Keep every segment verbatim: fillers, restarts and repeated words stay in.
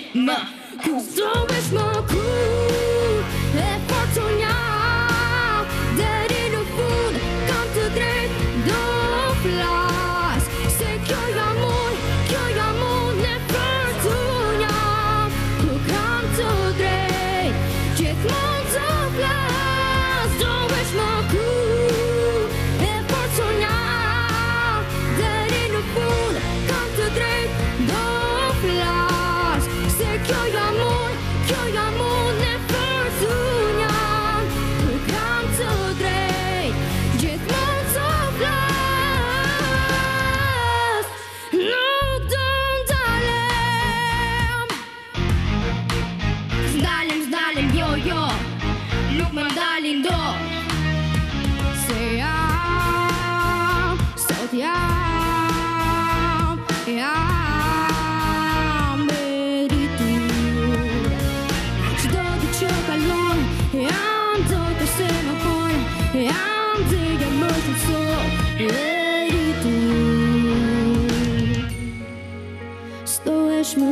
Më Kuzohesh më kur e fortunja deri në fund kam të drejt do flas se kjo jam unë, kjo jam unë e fortunja ku kam të drejt gjithmonë të flas Kuzohesh më kur e fortunja deri në fund kam të drejt do flas se kjo jam unë, kjo jam unë e fortunja ku kam të drejt gjithmonë të flas nuk do ndalem S'ndalem, s'ndalem, jo, jo nuk më ndalin do se jam, sot jam, jam meritur Çdo ditë që kalon, jam do të se më kon Jam të jam më shumë sot meritur Stohesh më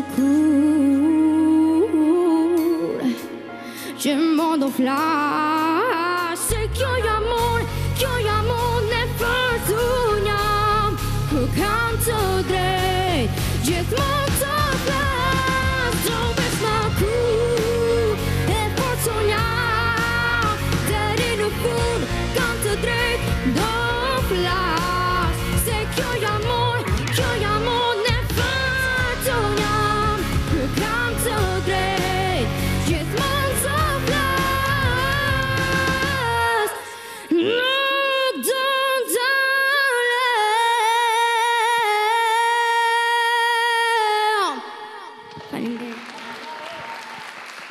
kur që mund do flas se kjo jam unë, kjo jam unë e fortunja ku kam të drejt gjithmonë të flas Stohesh më kur e fortunja deri në fund kam të drejt do flas se kjo jam unë, kjo jam unë e fortunja ku kam të drejt gjithmonë të flas nuk do ndalem Faleminderit